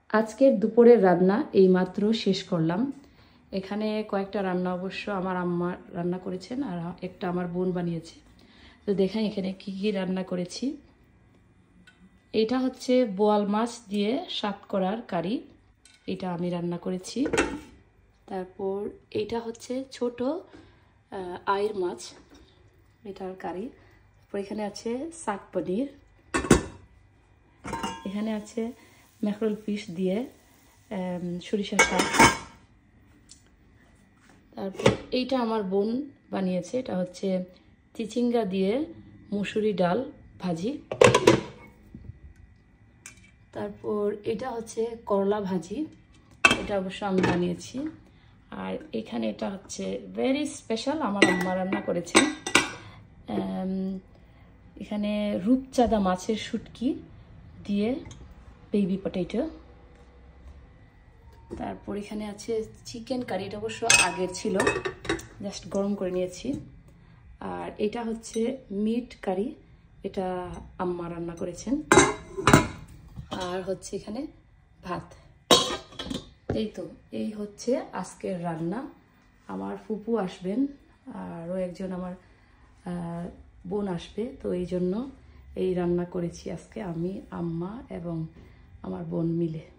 আজকের দুপুরের রান্না এইমাত্র শেষ করলাম। এখানে কয়েকটা রান্না অবশ্য আমার আম্মা রান্না করেছেন আর একটা আমার বোন বানিয়েছে। তো দেখেন এখানে কি কি রান্না করেছি। এটা হচ্ছে বোয়াল মাছ দিয়ে শাক করার কারি, এটা আমি রান্না করেছি। তারপর এটা হচ্ছে ছোট আইর মাছ, এটার কারি। তারপর এখানে আছে শাক পনির, এখানে আছে ম্যাকরোল ফিশ দিয়ে সরিষা শাক। তারপর এইটা আমার বোন বানিয়েছে, এটা হচ্ছে চিচিঙ্গা দিয়ে মুসুরি ডাল ভাজি। তারপর এটা হচ্ছে করলা ভাজি, এটা অবশ্য আমি বানিয়েছি। আর এখানে এটা হচ্ছে ভেরি স্পেশাল, আমার আম্মা রান্না করেছেন। এখানে রূপচাঁদা মাছের শুটকি দিয়ে বেবি পটেটো। তারপর এখানে আছে চিকেন কারি, এটা অবশ্য আগের ছিল, জাস্ট গরম করে নিয়েছি। আর এটা হচ্ছে মিট কারি, এটা আম্মা রান্না করেছেন। আর হচ্ছে এখানে ভাত। এই হচ্ছে আজকের রান্না। আমার ফুপু আসবেন, আরও একজন আমার বোন আসবে, তো এই জন্য এই রান্না করেছি আজকে আমি, আম্মা এবং আমার বোন মিলে।